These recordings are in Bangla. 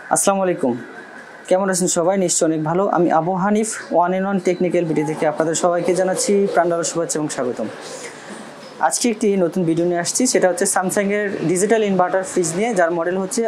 আসসালামু আলাইকুম। কেমন আছেন সবাই? নিশ্চয়ই অনেক ভালো। আমি Abu Hanif, one and one technical video থেকে আপনাদের সবাইকে জানাচ্ছি প্রাণঢালা শুভেচ্ছা এবং স্বাগতম। আজকে একটি নতুন ভিডিও নিয়ে আসছি, সেটা হচ্ছে স্যামসাংয়ের ডিজিটাল ইনভার্টার ফ্রিজ নিয়ে, যার মডেল হচ্ছে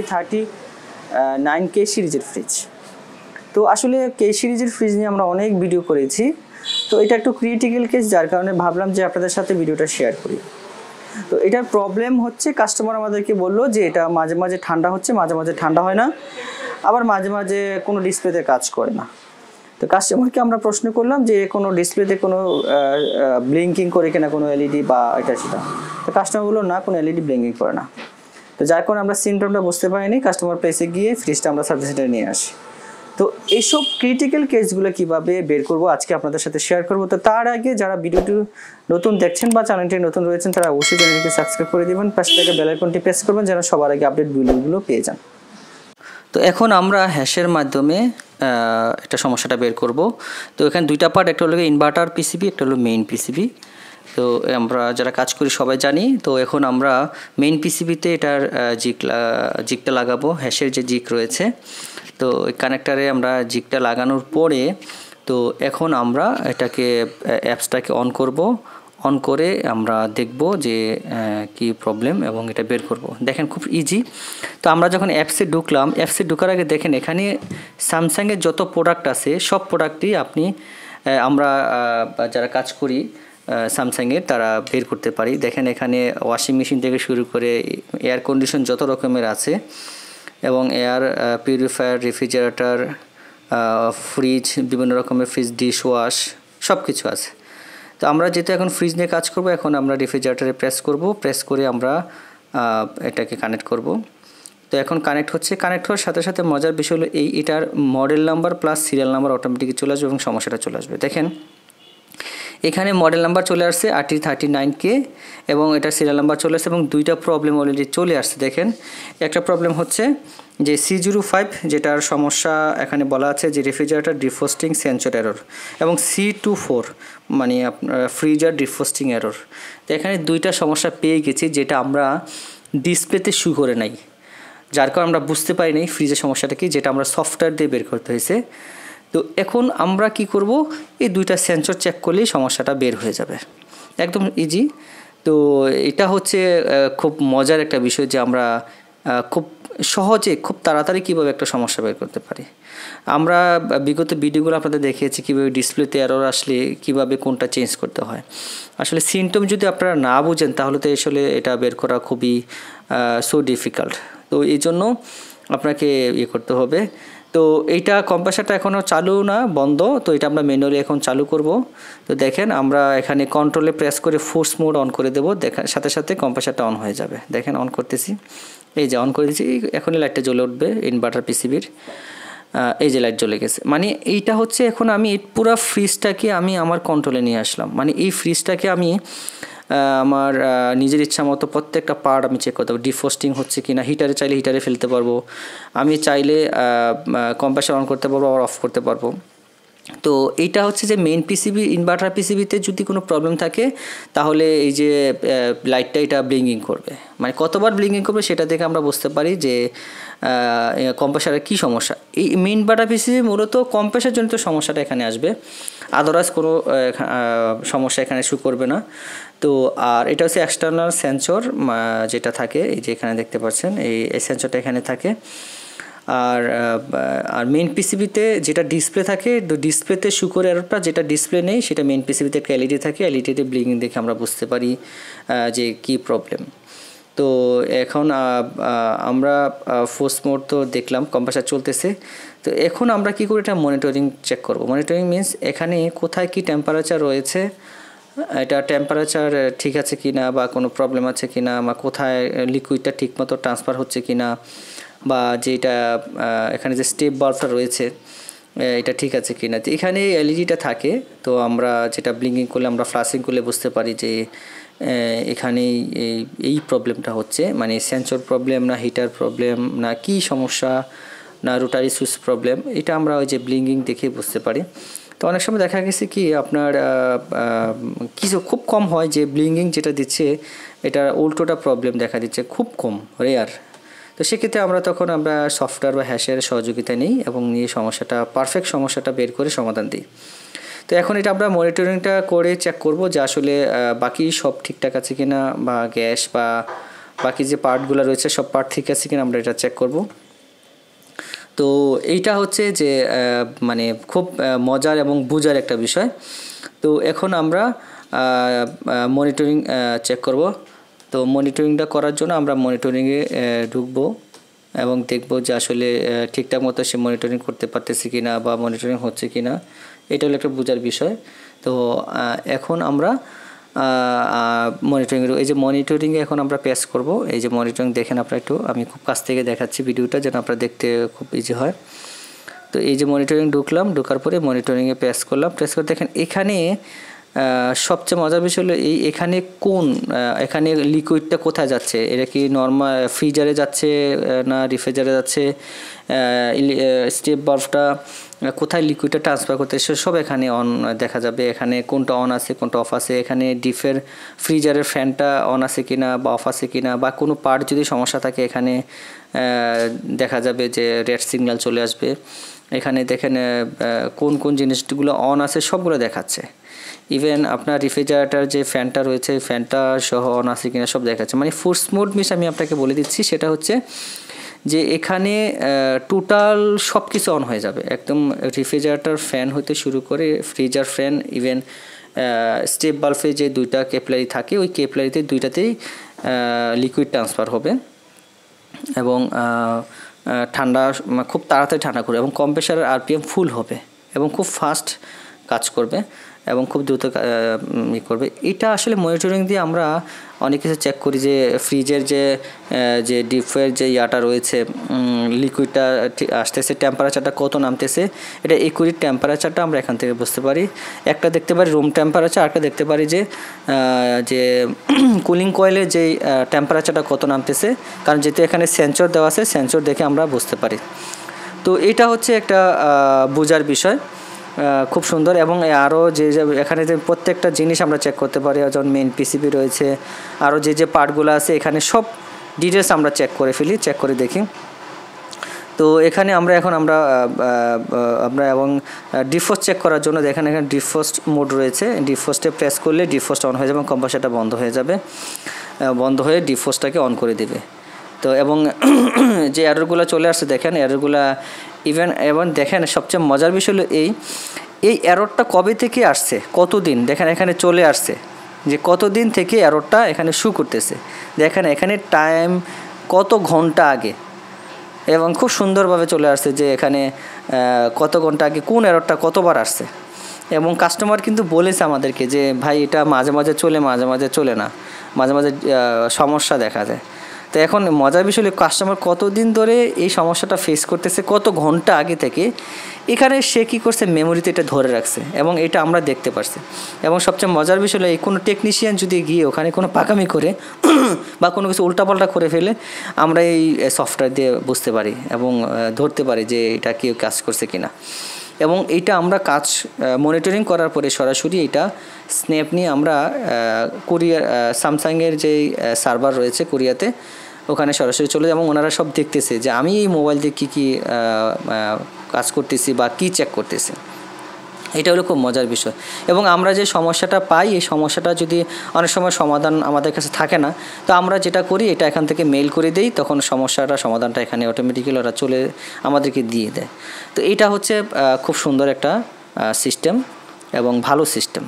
RD39K সিরিজের ফ্রিজ। তো আসলে কে সিরিজের ফ্রিজ নিয়ে আমরা অনেক ভিডিও করেছি, তো এটা একটু ক্রিটিক্যাল কেস, যার কারণে ভাবলাম যে আপনাদের সাথে ভিডিওটা শেয়ার করি। তো এটার প্রবলেম হচ্ছে, কাস্টমার আমাদেরকে বললো যে এটা মাঝে মাঝে ঠান্ডা হচ্ছে, মাঝে মাঝে ঠান্ডা হয় না, আবার মাঝে মাঝে কোনো ডিসপ্লেতে কাজ করে না। তো কাস্টমারকে আমরা প্রশ্ন করলাম যে কোনো ডিসপ্লেতে কোনো ব্লিঙ্কিং করে কিনা, কোনো এলইডি বা এটা সেটা। তো কাস্টমার বললো না, কোনো এলইডি ব্লিঙ্কিং করে না। তো যার কারণে আমরা সিমটমটা বুঝতে পারিনি, কাস্টমার প্লেসে গিয়ে ফ্রিজটা আমরা সার্ভিস সেন্টারে নিয়ে আসি। তো এইসব ক্রিটিক্যাল কেসগুলো কীভাবে বের করবো আজকে আপনাদের সাথে শেয়ার করবো। তো তার আগে যারা ভিডিওটি নতুন দেখছেন বা চ্যানেলটি নতুন রয়েছেন, তারা অবশ্যই চ্যানেলটিকে সাবস্ক্রাইব করে দেবেন, পাশে থেকে বেল আইকনটি প্রেস করবেন যেন সবার আগে আপডেট ভিডিওগুলো পেয়ে যান। তো এখন আমরা হ্যাশের মাধ্যমে একটা সমস্যাটা বের করব। তো এখানে দুইটা পার্ট, একটা হলো ইনভার্টার পিসিবি, একটা হলো মেইন পিসিবি। তো আমরা যারা কাজ করি সবাই জানি। তো এখন আমরা মেইন পিসিবিতে এটার জিকটা লাগাবো, হ্যাশের যে জিক রয়েছে। তো ওই কানেক্টারে আমরা জিকটা লাগানোর পরে তো এখন আমরা এটাকে অ্যাপসটাকে অন করব। অন করে আমরা দেখব যে কি প্রবলেম এবং এটা বের করব। দেখেন খুব ইজি। তো আমরা যখন অ্যাপসে ঢুকলাম, অ্যাপসে ঢোকার আগে দেখেন এখানে স্যামসাংয়ের যত প্রোডাক্ট আছে সব প্রোডাক্টই আমরা যারা কাজ করি স্যামসাংয়ের তারা বের করতে পারি। দেখেন এখানে ওয়াশিং মেশিন থেকে শুরু করে এয়ার কন্ডিশন যত রকমের আছে, এবং এয়ার পিউরিফায়ার, রেফ্রিজারেটর, ফ্রিজ, বিভিন্ন রকমের ফ্রিজ, ডিশ ওয়াশ, সব কিছু আছে। তো আমরা যেহেতু এখন ফ্রিজ নিয়ে কাজ করব, এখন আমরা রেফ্রিজারেটরে প্রেস করব, প্রেস করে আমরা এটাকে কানেক্ট করব। তো এখন কানেক্ট হচ্ছে। কানেক্ট হওয়ার সাথে সাথে মজার বিষয় হলো এটার model number plus serial number automatic চলে আসবে এবং সমস্যাটা চলে আসবে। দেখেন এখানে মডেল নাম্বার চলে আসছে RD39K এবং এটার সিরিয়াল নাম্বার চলে আসছে এবং দুইটা প্রবলেম অলরেডি চলে আসছে। দেখেন একটা প্রবলেম হচ্ছে যে C05, যেটার সমস্যা এখানে বলা আছে যে রেফ্রিজারেটর ডিফ্রস্টিং সেন্সর এরর, এবং C24 মানে আপনার ফ্রিজার ডিফ্রস্টিং এরর। তো এখানে দুইটা সমস্যা পেয়ে গেছি, যেটা আমরা ডিসপ্লেতে শু করে নাই, যার কারণে আমরা বুঝতে পারি নাই ফ্রিজের সমস্যাটা কি, যেটা আমরা সফটওয়্যার দিয়ে বের করতে হয়েছে। তো এখন আমরা কি করব, এই দুইটা সেন্সর চেক করলেই সমস্যাটা বের হয়ে যাবে, একদম ইজি। তো এটা হচ্ছে খুব মজার একটা বিষয় যে আমরা খুব সহজে, খুব তাড়াতাড়ি কীভাবে একটা সমস্যা বের করতে পারি। আমরা বিগত ভিডিওগুলো আপনাদের দেখিয়েছি কীভাবে ডিসপ্লেতে এরর আসলে কীভাবে কোনটা চেঞ্জ করতে হয়। আসলে সিমটম যদি আপনারা না বুঝেন তাহলে তো আসলে এটা বের করা খুবই সো ডিফিকাল্ট। তো এই জন্য আপনাকে করতে হবে। তো এইটা কম্প্রেসারটা এখনও চালু না, বন্ধ। তো এটা আমরা ম্যানুয়ালি এখন চালু করব। তো দেখেন আমরা এখানে কন্ট্রোলে প্রেস করে ফোর্স মোড অন করে দেবো, দেখেন সাথে সাথে কম্প্রেসারটা অন হয়ে যাবে। দেখেন অন করতেছি, এই যে অন করে দিয়েছি, এখনই লাইটটা জ্বলে উঠবে ইনভার্টার পিসিবির। এই যে লাইট জ্বলে গেছে, মানে এইটা হচ্ছে এখন আমি পুরো ফ্রিজটাকে আমি আমার কন্ট্রোলে নিয়ে আসলাম। মানে এই ফ্রিজটাকে আমি আমার নিজের ইচ্ছা মতো প্রত্যেকটা পার্ট আমি চেক করতে পারবো, ডিফ্রস্টিং হচ্ছে কি না। হিটারে চাইলে হিটারে ফেলতে পারবো, আমি চাইলে কম্প্রেসার অন করতে পারবো, আবার অফ করতে পারবো। তো এইটা হচ্ছে যে মেইন পিসিবি, ইনভার্টার পিসিবিতে যদি কোনো প্রবলেম থাকে তাহলে এই যে লাইটটা এটা ব্লিঙ্কিং করবে, মানে কতবার ব্লিঙ্কিং করবে সেটা দেখে আমরা বুঝতে পারি যে কম্প্রেসারের কী সমস্যা। এই মেইন ইনভার্টার পিসিবি মূলত কম্প্রেসারজনিত সমস্যাটা এখানে আসবে, আদারওয়াইজ কোনো সমস্যা এখানে শু করবে না। তো আর এটা হচ্ছে এক্সটার্নাল সেন্সর যেটা থাকে, এই যে এখানে দেখতে পাচ্ছেন এই সেন্সরটা এখানে থাকে। আর মেইন পিসিবিতে যেটা ডিসপ্লে থাকে, তো ডিসপ্লেতে শুকর এররটা, যেটা ডিসপ্লে নেই সেটা মেইন পিসিবিতে একটা এলইডি থাকে, এলইডিতে ব্লিঙ্কিং দেখে আমরা বুঝতে পারি যে কি প্রবলেম। তো এখন আমরা ফোর্স মোড তো দেখলাম, কম্প্রেসার চলতেছে। তো এখন আমরা কি করি, এটা মনিটরিং চেক করব। মনিটরিং মিনস এখানে কোথায় কি টেম্পারেচার রয়েছে, এটা টেম্পারেচার ঠিক আছে কি না, বা কোনো প্রবলেম আছে কি না, বা কোথায় লিকুইডটা ঠিকমতো ট্রান্সফার হচ্ছে কি না, বা যেটা এখানে যে স্টেপ বাল্বটা রয়েছে এটা ঠিক আছে কি না। তো এখানে এলইডিটা থাকে, তো আমরা যেটা ব্লিঙ্কিং করলে, আমরা ফ্লাশিং করলে বুঝতে পারি যে এখানেই এই প্রবলেমটা হচ্ছে, মানে সেন্সর প্রবলেম না হিটার প্রবলেম না কি সমস্যা, না রোটারি সুইচ প্রবলেম, এটা আমরা ওই যে ব্লিঙ্কিং দেখে বুঝতে পারি। তো অনেক সময় দেখা গেছে কি আপনার কিছু খুব কম হয় যে ব্লিঙ্কিং যেটা দিচ্ছে এটা উল্টোটা প্রবলেম দেখা দিচ্ছে, খুব কম, রেয়ার। তো সেক্ষেত্রে আমরা তখন সফটওয়্যার বা হ্যাশের সহযোগিতা নিই এবং নিয়ে পারফেক্ট সমস্যাটা বের করে সমাধান দিই। তো এখন এটা আমরা মনিটরিংটা করে চেক করব যে আসলে বাকি সব ঠিকঠাক আছে কিনা, বা গ্যাস বা বাকি যে পার্টগুলো রয়েছে সব পার্ট ঠিক আছে কিনা আমরা এটা চেক করব। তো এইটা হচ্ছে যে মানে খুব মজার এবং বোঝার একটা বিষয়। তো এখন আমরা মনিটরিং চেক করব। তো মনিটরিংটা করার জন্য আমরা মনিটরিংয়ে ঢুকবো এবং দেখব যে আসলে ঠিকঠাক মতো সে মনিটরিং করতে পারতেছে কিনা বা মনিটরিং হচ্ছে কিনা, এটা হলো একটা বোঝার বিষয়। তো এখন আমরা এই যে মনিটরিংয়ে এখন আমরা প্রেস করব। এই যে মনিটরিং দেখেন আপনারা, একটু আমি খুব কাছ থেকে দেখাচ্ছি ভিডিওটা যেন আপনারা দেখতে খুব ইজি হয়। তো এই যে মনিটরিং ঢোকার পরে মনিটরিংয়ে প্রেস করলাম। প্রেস করে দেখেন এখানে সবচেয়ে মজার বিষয় হলো এখানে লিকুইডটা কোথায় যাচ্ছে, এটা কি নর্মাল ফ্রিজারে যাচ্ছে না রেফ্রিজারে যাচ্ছে, স্টেপ বাল্বটা কোথায় লিকুইডটা ট্রান্সফার করতেছে সব এখানে অন দেখা যাবে। এখানে কোনটা অন আছে কোনটা অফ আছে, এখানে ফ্রিজারের ফ্যানটা অন আছে কিনা বা অফ আছে কিনা, বা কোনো পার্ট যদি সমস্যা থাকে এখানে দেখা যাবে যে রেড সিগন্যাল চলে আসবে। এখানে দেখেন কোন জিনিসগুলো অন আছে সবগুলো দেখাচ্ছে। ইভেন আপনার রেফ্রিজারেটর যে ফ্যানটা রয়েছে ফ্যানটা সহ অন আছে কিনা সব দেখাচ্ছে। মানে ফুল স্মুথ মিস আমি আপনাকে বলে দিচ্ছি, সেটা হচ্ছে যে এখানে টোটাল সব কিছু অন হয়ে যাবে একদম, রেফ্রিজারেটর ফ্যান হতে শুরু করে ফ্রিজার ফ্যান, ইভেন স্টেপ বাল্বে যে দুইটা কেপলারি থাকে ওই কেপলারিতে দুইটাতেই লিকুইড ট্রান্সফার হবে এবং খুব তাড়াতাড়ি ঠান্ডা করবে এবং কম্প্রেসারের আরপিএম ফুল হবে এবং খুব ফাস্ট কাজ করবে এবং খুব দ্রুত করবে। এটা আসলে মনিটরিং দিয়ে আমরা অনেক কিছু চেক করি, যে ফ্রিজের যে ডিপের যে ইয়াটা রয়েছে, লিকুইডটা আসতেছে, টেম্পারেচারটা কত নামতেছে, এটা একুরেট টেম্পারেচারটা আমরা এখান থেকে বুঝতে পারি। একটা দেখতে পারি রুম টেম্পারেচার, আরেকটা দেখতে পারি যে কুলিং কয়েলের যে টেম্পারেচারটা কত নামতেছে, কারণ যেহেতু এখানে সেন্সর দেওয়া আছে সেন্সর দেখে আমরা বুঝতে পারি। তো এটা হচ্ছে একটা বোঝার বিষয়, খুব সুন্দর। এবং আরও এখানে যে প্রত্যেকটা জিনিস আমরা চেক করতে পারি, যেমন মেইন পিসিবি রয়েছে, আরও যে পার্টগুলো আছে এখানে সব ডিটেলস আমরা চেক করে দেখি। তো এখানে আমরা এবং ডিফ্রস্ট চেক করার জন্য দেখেন এখানে ডিফ্রস্ট মোড রয়েছে, ডিফ্রস্টে প্রেস করলে ডিফ্রস্ট অন হয়ে যাবে এবং কম্প্রেসারটা বন্ধ হয়ে যাবে, বন্ধ হয়ে ডিফ্রস্টটাকে অন করে দেবে। তো এবং যে এররগুলো চলে আসছে দেখেন এররগুলো এবং দেখেন সবচেয়ে মজার বিষয় হলো এই এররটা কবে থেকে আসছে, কতদিন, দেখেন এখানে চলে আসছে যে কতদিন থেকে এররটা এখানে শু করতেছে। দেখেন এখানে টাইম কত ঘন্টা আগে এবং খুব সুন্দরভাবে চলে আসছে যে এখানে কত ঘন্টা আগে কোন এররটা কতবার আসছে। এবং কাস্টমার কিন্তু বলেছে আমাদেরকে যে ভাই এটা মাঝে মাঝে চলে না, মাঝে মাঝে সমস্যা দেখা যায়। তো এখন মজার বিষয় কাস্টমার কতদিন ধরে এই সমস্যাটা ফেস করতেছে, কত ঘন্টা আগে থেকে, এখানে সে কী করছে মেমোরিতে এটা ধরে রাখছে এবং এটা আমরা দেখতে পারছি। এবং সবচেয়ে মজার বিষয় হলো কোনো টেকনিশিয়ান যদি গিয়ে ওখানে কোনো পাকামি করে বা কোনো কিছু উল্টাপাল্টা করে ফেলে, আমরা এই সফটওয়্যার দিয়ে বুঝতে পারি এবং ধরতে পারি যে এটা কেউ কাজ করছে কিনা। এবং এইটা আমরা মনিটরিং করার পরে সরাসরি এটা স্ন্যাপ নিয়ে আমরা স্যামসাংয়ের যেই সার্ভার রয়েছে কোরিয়াতে, ওখানে সরাসরি চলে যায় এবং ওনারা সব দেখতেছে যে আমি এই মোবাইল দিয়ে কী কাজ করতেছি বা কী চেক করতেছি। এটা হলো খুব মজার বিষয়। এবং আমরা যে সমস্যাটা পাই, এই সমস্যাটা যদি অনেক সময় সমাধান আমাদের কাছে থাকে না, তো আমরা যেটা করি এটা এখান থেকে মেইল করে দিই, তখন সমাধানটা এখানে অটোমেটিক্যালি ওরা চলে আমাদেরকে দিয়ে দেয়। তো এটা হচ্ছে খুব সুন্দর একটা সিস্টেম এবং ভালো সিস্টেম।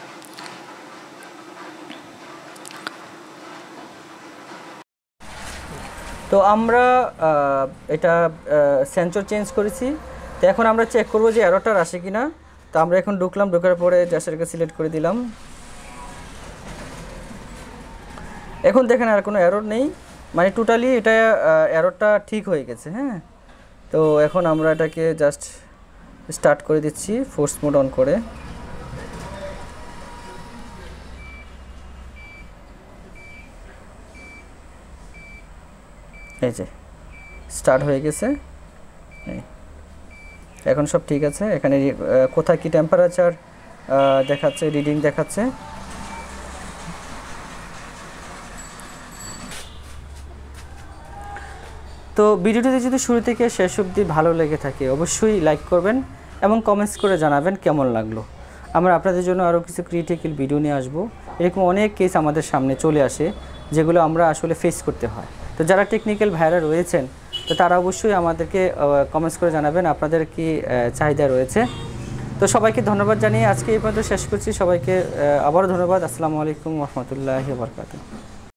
তো আমরা এটা সেন্সর চেঞ্জ করেছি। তো এখন আমরা চেক করব যে এররটা আসে কিনা। তো আমরা এখন ঢোকার পরে জাস্টটাকে সিলেক্ট করে দিলাম। এখন দেখেন আর কোনো এরর নেই, মানে টোটালি এটা এররটা ঠিক হয়ে গেছে। হ্যাঁ, তো এখন আমরা এটাকে জাস্ট স্টার্ট করে দিচ্ছি ফোর্স মোড অন করে। এই যে স্টার্ট হয়ে গেছে, এখন সব ঠিক আছে। এখানে কোথায় কি টেম্পারেচার দেখাচ্ছে, রিডিং দেখাচ্ছে। তো ভিডিওটি যদি শুরু থেকে শেষ অবধি ভালো লেগে থাকে অবশ্যই লাইক করবেন এবং কমেন্টস করে জানাবেন কেমন লাগলো। আমরা আপনাদের জন্য আরও কিছু ক্রিটিক্যাল ভিডিও নিয়ে আসবো। এরকম অনেক কেস আমাদের সামনে চলে আসে যেগুলো আমরা আসলে ফেস করতে হয়। তো যারা টেকনিক্যাল ভাইরা রয়েছেন তো তারা অবশ্যই আমাদেরকে কমেন্টস করে জানাবেন আপনাদের কি চাহিদা রয়েছে। তো সবাইকে ধন্যবাদ জানিয়ে আজকে এই পর্যন্ত শেষ করছি। সবাইকে আবারও ধন্যবাদ। আসসালামু আলাইকুম ওয়া রাহমাতুল্লাহি ওয়া বারাকাতুহু।